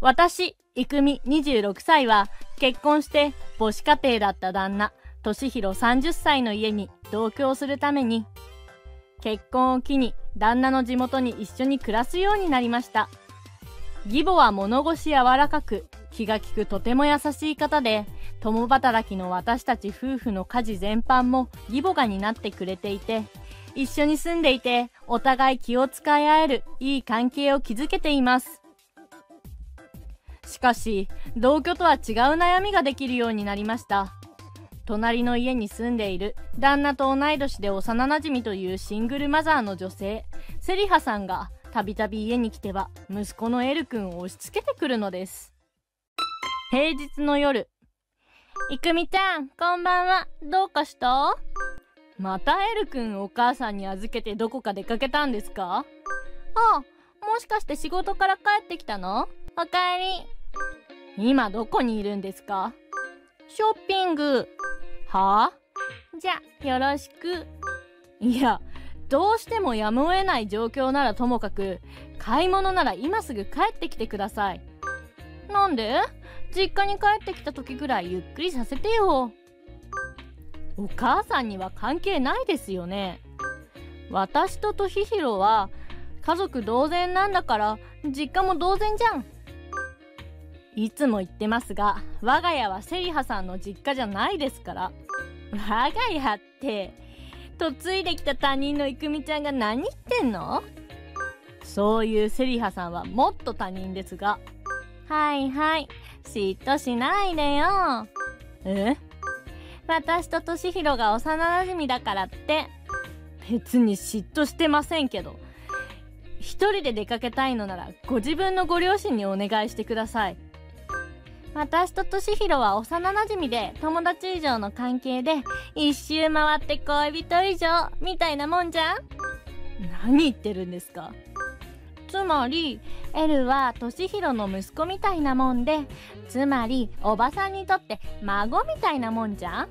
私、郁美26歳は結婚して母子家庭だった旦那、俊弘30歳の家に同居するために、結婚を機に旦那の地元に一緒に暮らすようになりました。義母は物腰柔らかく、気が利くとても優しい方で、共働きの私たち夫婦の家事全般も義母が担ってくれていて、一緒に住んでいてお互い気を使い合えるいい関係を築けています。しかし、同居とは違う悩みができるようになりました。隣の家に住んでいる旦那と同い年で幼馴染というシングルマザーの女性、セリハさんがたびたび家に来ては息子のエル君を押し付けてくるのです。平日の夜、いくみちゃん、こんばんは。どうかした？またエル君をお母さんに預けてどこか出かけたんですか？あ、もしかして仕事から帰ってきたの？おかえり。今どこにいるんですか？ショッピング。はぁ？じゃ、よろしく。いや、どうしてもやむを得ない状況ならともかく、買い物なら今すぐ帰ってきてください。なんで？実家に帰ってきた時ぐらいゆっくりさせてよ。お母さんには関係ないですよね。私と俊弘は家族同然なんだから実家も同然じゃん。いつも言ってますが、我が家はセリハさんの実家じゃないですから。我が家って嫁いできた他人のいくみちゃんが何言ってんの？そういうセリハさんはもっと他人ですが。はいはい、嫉妬しないでよ。え？私と俊弘が幼馴染だからって。別に嫉妬してませんけど、一人で出かけたいのならご自分のご両親にお願いしてください。私と俊弘は幼馴染で友達以上の関係で、一周回って恋人以上みたいなもんじゃん。何言ってるんですか？つまりエルは俊弘の息子みたいなもんで、つまりおばさんにとって孫みたいなもんじゃん。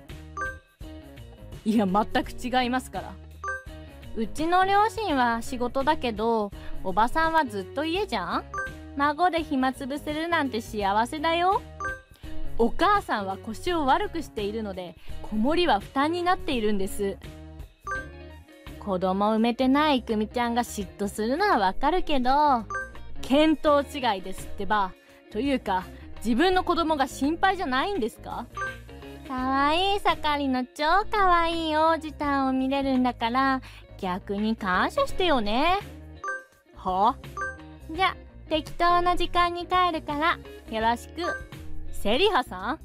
いや、全く違いますから。うちの両親は仕事だけど、おばさんはずっと家じゃん。孫で暇つぶせるなんて幸せだよ。お母さんは腰を悪くしているので、子守は負担になっているんです。子供産めてないいくみちゃんが嫉妬するのはわかるけど、見当違いですってば。というか、自分の子供が心配じゃないんですか？かわいい盛りの超かわいい王子たんを見れるんだから、逆に感謝してよね。は？じゃ、適当な時間に帰るからよろしく。セリハさん？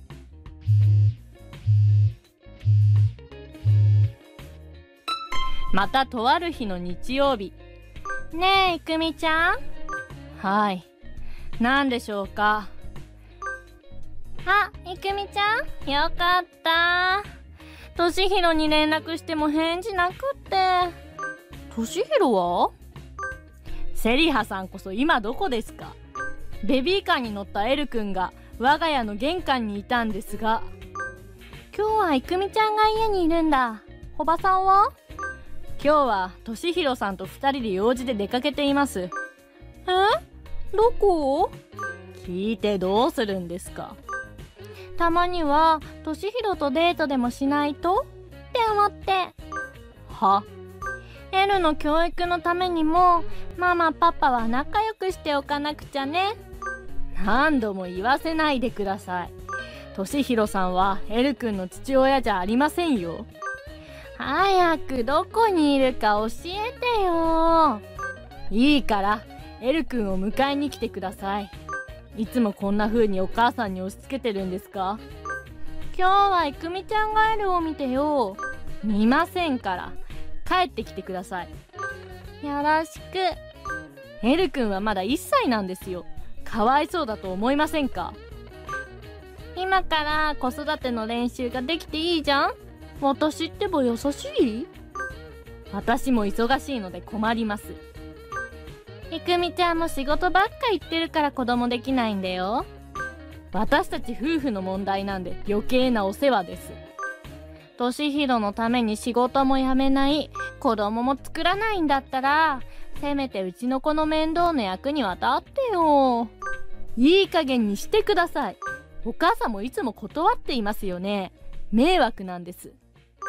またとある日の日曜日。ねえ、いくみちゃん？はい。何でしょうか？あ、いくみちゃん？よかった。俊弘に連絡しても返事なくって。俊弘は？セリハさんこそ今どこですか？ベビーカーに乗ったエル君が我が家の玄関にいたんですが。今日はいくみちゃんが家にいるんだ。おばさんは？今日は俊弘さんと2人で用事で出かけています。どこ？聞いてどうするんですか？たまには俊弘とデートでもしないとって思って。は？エルの教育のためにもママパパは仲良くしておかなくちゃね。何度も言わせないでください。俊弘さんはエル君の父親じゃありませんよ。早くどこにいるか教えてよ。いいからエル君を迎えに来てください。いつもこんな風にお母さんに押し付けてるんですか？今日はいくみちゃんがエルを見てよ。見ませんから。帰ってきてください。よろしく。エル君はまだ1歳なんですよ。かわいそうだと思いませんか？今から子育ての練習ができていいじゃん。私ってば優しい？私も忙しいので困ります。いくみちゃんも仕事ばっか言ってるから子供できないんだよ。私たち夫婦の問題なんで余計なお世話です。俊弘のために仕事も辞めない、子供も作らないんだったら、せめてうちの子の面倒の役には立ってよ。 いい加減にしてください。お母さんもいつも断っていますよね。迷惑なんです。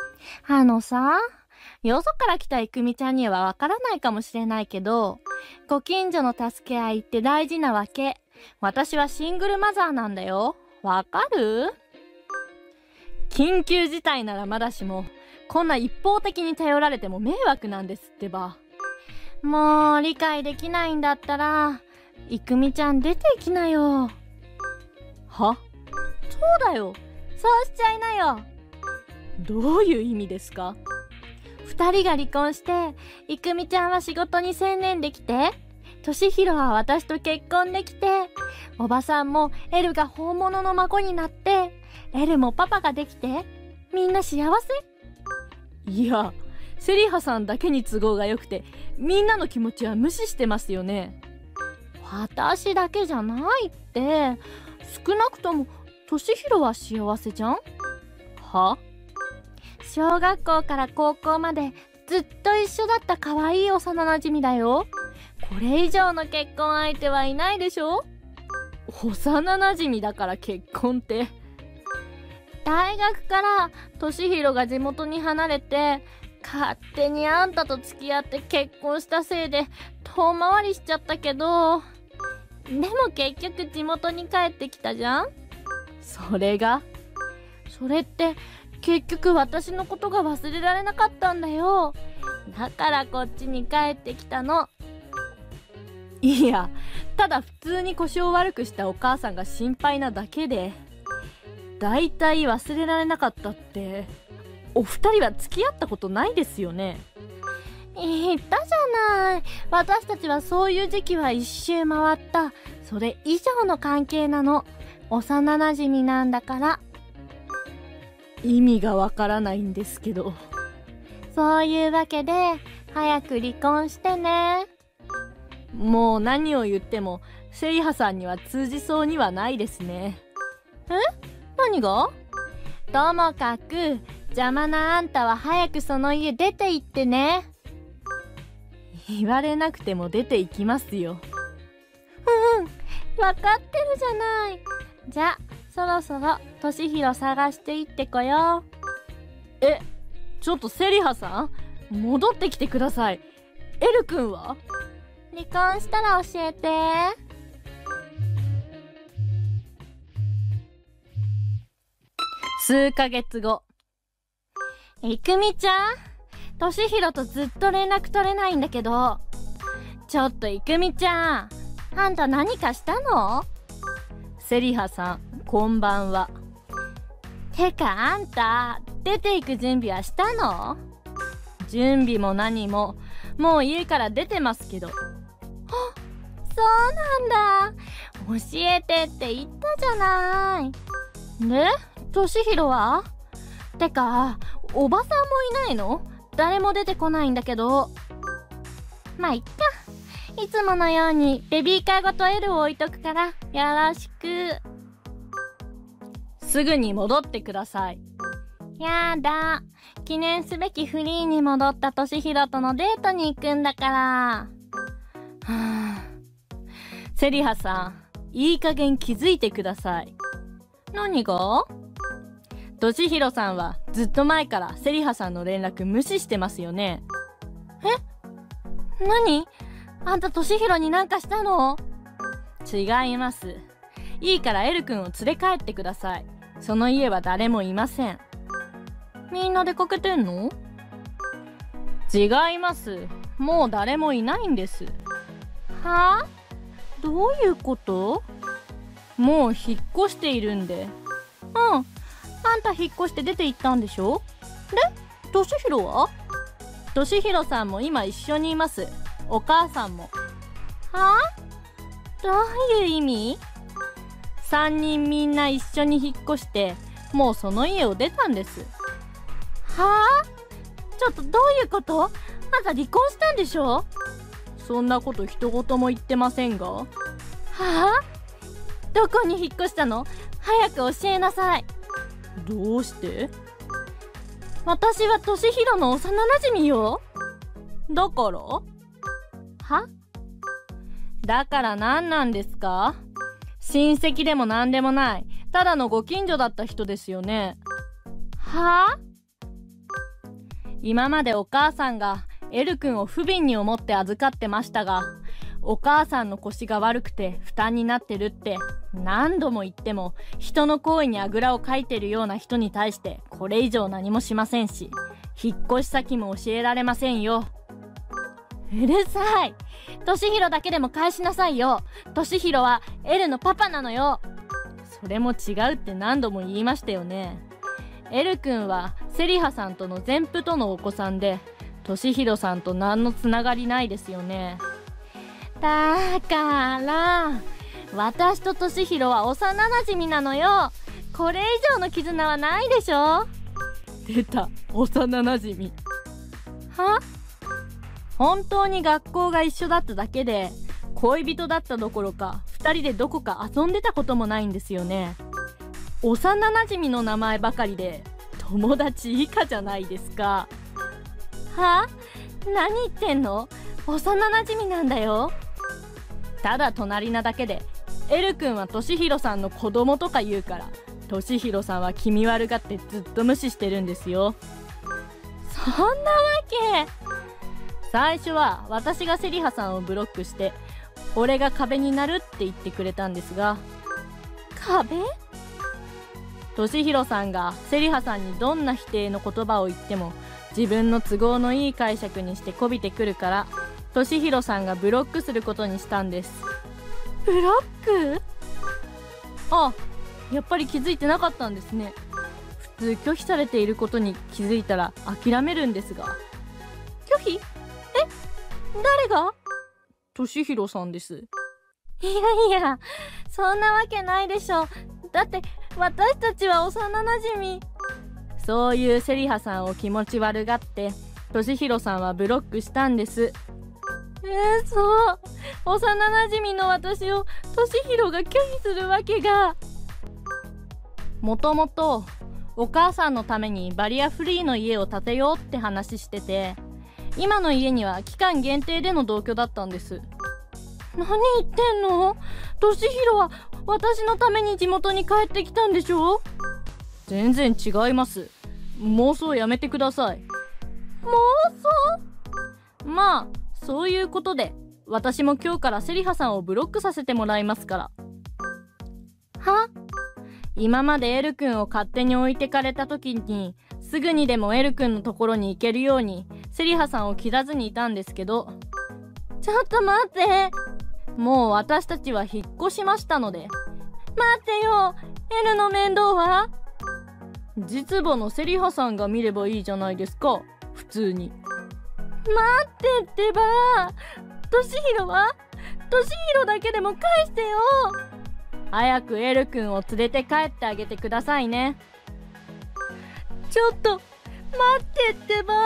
よそから来たいくみちゃんにはわからないかもしれないけど、ご近所の助け合いって大事なわけ。私はシングルマザーなんだよ。わかる？ 緊急事態ならまだしも、こんな一方的に頼られても迷惑なんですってば。 もう理解できないんだったら、いくみちゃん出ていきなよ。 は？ そうだよ。そうしちゃいなよ。 どういう意味ですか ？2人が離婚して、いくみちゃんは仕事に専念できて、としひろは私と結婚できて、おばさんもエルが本物の孫になって、エルもパパができて、みんな幸せ？ いや、セリハさんだけに都合が良くて、みんなの気持ちは無視してますよね。 私だけじゃないって、少なくともとしひろは幸せじゃん？ は？ 小学校から高校までずっと一緒だった可愛い幼なじみだよ。これ以上の結婚相手はいないでしょ？ 幼なじみだから結婚って。 大学からとしひろが地元に離れて、勝手にあんたと付き合って結婚したせいで遠回りしちゃったけど、でも結局地元に帰ってきたじゃん？ それって結局私のことが忘れられなかったんだよ。だからこっちに帰ってきたの。 いや、ただ普通に腰を悪くしたお母さんが心配なだけで、だいたい忘れられなかったって、お二人は付き合ったことないですよね。 言ったじゃない。私たちはそういう時期は一周回った。それ以上の関係なの。幼なじみなんだから。 意味がわからないんですけど。 そういうわけで、早く離婚してね。 もう何を言っても、セリハさんには通じそうにはないですね。 何が？ともかく、邪魔なあんたは早くその家出て行ってね。 言われなくても出て行きますよ。 わかってるじゃない。じゃ、そろそろとしひろ探していってこよう。ちょっとセリハさん、戻ってきてください。エル君は？ 離婚したら教えて。 数ヶ月後。 いくみちゃん？としひろとずっと連絡取れないんだけど。ちょっといくみちゃん、あんた何かしたの？ セリハさん、こんばんは。 てかあんた、出ていく準備はしたの？ 準備も何も、もう家から出てますけど。 そうなんだ。教えてって言ったじゃない。で、としひろは？てか、おばさんもいないの？誰も出てこないんだけど。まあ、いっか。いつものようにベビーカーごと L を置いとくからよろしく。 すぐに戻ってください。 やだ。記念すべきフリーに戻ったとしひろとのデートに行くんだから。 セリハさん、いい加減気づいてください。 何が？ としひろさんはずっと前からセリハさんの連絡無視してますよね。 何？あんたとしひろになんかしたの？ 違います。いいからエル君を連れ帰ってください。その家は誰もいません。 みんな出かけてんの？ 違います。もう誰もいないんです。 はあ？どういうこと？ もう引っ越しているんで。 あんた引っ越して出て行ったんでしょ？で、としひろは？ としひろさんも今一緒にいます。お母さんも。 はあ？どういう意味 ？3人みんな一緒に引っ越して、もうその家を出たんです。 はあ？ちょっとどういうこと？あんた離婚したんでしょ？ そんなこと一言も言ってませんが。はあ？どこに引っ越したの？早く教えなさい。 どうして？ 私はとしひろの幼なじみよ。 だから？ は？ だから何なんですか？ 親戚でもなんでもない、ただのご近所だった人ですよね。 はあ？ 今までお母さんがエル君を不憫に思って預かってましたが、お母さんの腰が悪くて負担になってるって何度も言っても、人の行為にあぐらをかいてるような人に対してこれ以上何もしませんし、引っ越し先も教えられませんよ。 うるさい。俊弘だけでも返しなさいよ。俊弘はエルのパパなのよ。 それも違うって何度も言いましたよね。エル君はセリハさんとの前夫とのお子さんで、俊弘さんと何のつながりないですよね。 だから私と俊弘は幼馴染なのよ。これ以上の絆はないでしょ。 出た、幼馴染。 は？ 本当に学校が一緒だっただけで、恋人だったどころか2人でどこか遊んでたこともないんですよね。幼馴染の名前ばかりで友達以下じゃないですか。 は？何言ってんの？幼馴染なんだよ。 ただ隣なだけで、エル君は俊弘さんの子供とか言うから、俊弘さんは気味悪がってずっと無視してるんですよ。 そんなわけ。 最初は私がセリハさんをブロックして、俺が壁になるって言ってくれたんですが。 壁？ 俊弘さんがセリハさんにどんな否定の言葉を言っても自分の都合のいい解釈にしてこびてくるから、俊弘さんがブロックすることにしたんです。 ブロック？ あ、やっぱり気づいてなかったんですね。普通拒否されていることに気づいたら諦めるんですが。 拒否？誰が？ 俊弘さんです。 いやいや、そんなわけないでしょ。だって私たちは幼馴染。 そういうセリハさんを気持ち悪がって俊弘さんはブロックしたんです。 そう、幼馴染の私を俊弘が拒否するわけが。 もともとお母さんのためにバリアフリーの家を建てようって話してて、今の家には期間限定での同居だったんです。 何言ってんの？俊弘は私のために地元に帰ってきたんでしょ？ 全然違います。妄想やめてください。 妄想？まあそういうことで、私も今日からセリハさんをブロックさせてもらいますから。 は？ 今までエル君を勝手に置いてかれた時に、すぐにでもエル君のところに行けるようにセリハさんを切らずにいたんですけど。 ちょっと待って。 もう私たちは引っ越しましたので。 待ってよ、エルの面倒は？ 実母のセリハさんが見ればいいじゃないですか、普通に。 待ってってば。俊弘は？俊弘だけでも返してよ。 早くエル君を連れて帰ってあげてくださいね。 ちょっと待ってってば。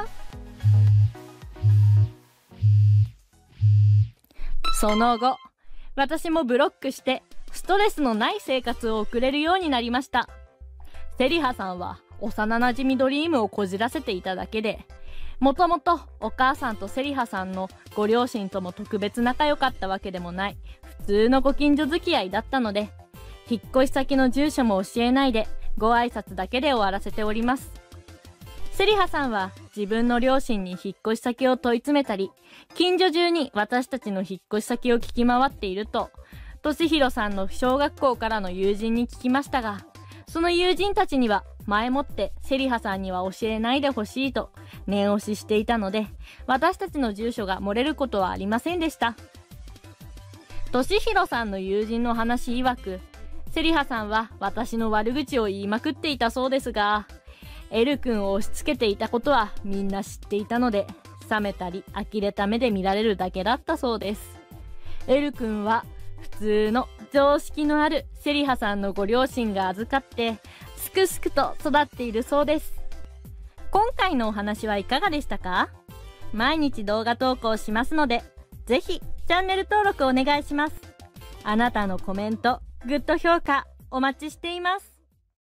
その後、私もブロックしてストレスのない生活を送れるようになりました。セリハさんは幼馴染ドリームをこじらせていただけで、もともとお母さんとセリハさんのご両親とも特別仲良かったわけでもない普通のご近所付き合いだったので、引っ越し先の住所も教えないでご挨拶だけで終わらせております。セリハさんは自分の両親に引っ越し先を問い詰めたり、近所中に私たちの引っ越し先を聞き回っていると、俊弘さんの小学校からの友人に聞きましたが、その友人たちには前もってセリハさんには教えないでほしいと念押ししていたので、私たちの住所が漏れることはありませんでした。俊弘さんの友人の話曰く、セリハさんは私の悪口を言いまくっていたそうですが、エル君を押し付けていたことはみんな知っていたので、冷めたり呆れた目で見られるだけだったそうです。エル君は普通の常識のあるセリハさんのご両親が預かってすくすくと育っているそうです。今回のお話はいかがでしたか？毎日動画投稿しますので、ぜひチャンネル登録お願いします。あなたのコメント、グッド評価お待ちしています。